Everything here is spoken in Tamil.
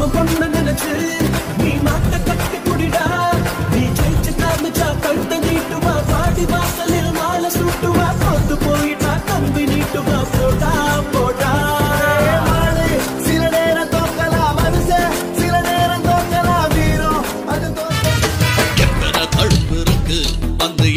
பொண்ணு நினைச்சு நீ மாட்ட கட்டி குடிடா நீ ஜெயிச்சு காமிச்சா கழுத்த நீட்டுவா பாடி வாசலில் மாலை சுட்டுவா போத்து போயிட்டா கம்பி நீட்டுவா போடா போடா சில நேரம் தோக்கலாம் மனுஷன் சில நேரம் தோக்கலாம் வீரம் அது எத்தனை தழுப்பு இருக்கு வந்து